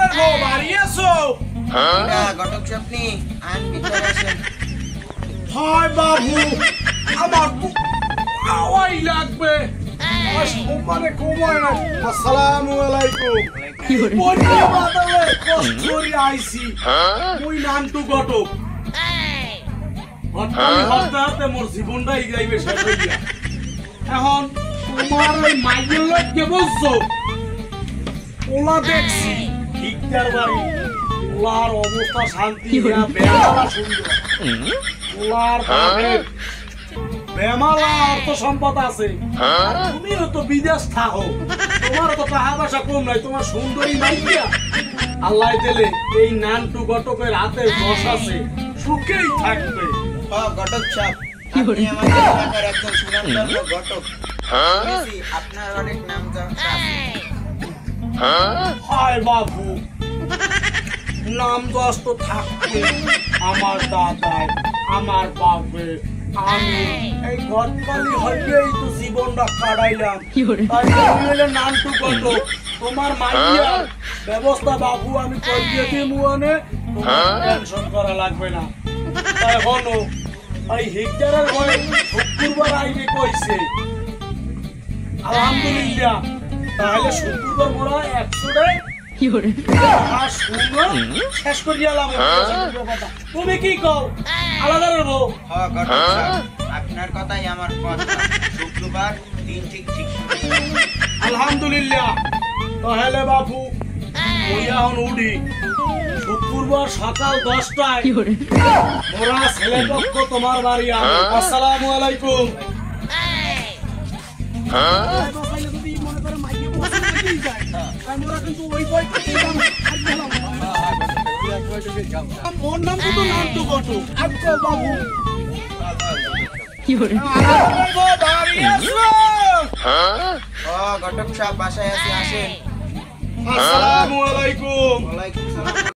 গো বাড়ি আছো? ঘটক স্বপ্নি আন ভিতরে আসেন। হায় বাবু, আমার তো খাওয়াই লাগবে। মানে কমায় না। আসসালামু আলাইকুম। বন্যা বাদলে কষ্ট করে আইছি। মুই নান্টু ঘটক। হঠাৎ হঠাৎ মোর জীবনটাই যাইবে শেষ হইয়া। এখন তোমার ওই মাইয়ের লোককে বুঝছো? ওলা দেখছি ভিক্ষার বাড়ি। ওলার অবস্থা শান্তি না, বেহালা সুন্দর। ওলার বাপের বেমালা অর্থ সম্পদ আছে। আর তুমিও তো বিদেশ থাকো, তোমার তো টাকা পয়সা কম নাই, তোমার সুন্দরী মাইয়া আল্লাহ দিলে এই নান্টু ঘটকের হাতে দশ আছে, সুখেই থাকবে। ঘটক সাহেব, আপনি আমাদের এলাকার একজন সুনামধন্য ঘটক। শুনেছি আপনার অনেক নাম আছে। হায় বাবু, নাম দশ তো থাকবে। আমার দাদায়, আমার বাপে, আমি এই ঘটকালি হইলেই তো জীবনটা কাটাইলাম। তাই হইলে নান্টু ঘটক। তোমার মাইয়ার ব্যবস্থা বাবু আমি করিয়ে দিই মুয়ানে, তোমার টেনশন করা লাগবে না। তাই হলো এই হিকদারের ঘরে শুক্রবার আইবে কইছে। আলহামদুলিল্লাহ, তাহলে শুক্রবার মোরা 100টায় আর শুনো শেষ করিয়ালাম। তুমি কি কও? আলাদা রবো? ঘটক সাহেব, আপনার কথাই আমার কথা। শুক্রবার দিন ঠিক ঠিক। আলহামদুলিল্লাহ, তাহলে বাবু ওই এখন উঠি। শুক্রবার সকাল 10টায় মোরা ছেলে পক্ষ তোমার বাড়ি আসবে। আসসালামু আলাইকুম। মোর নাম তো নান্টু ঘটক। আজকে বাবু বাড়ি আসো। ঘটক সাহেব বাসায় আছি, আসেন। আসসালামু আলাইকুম। ওয়ালাইকুম সালাম।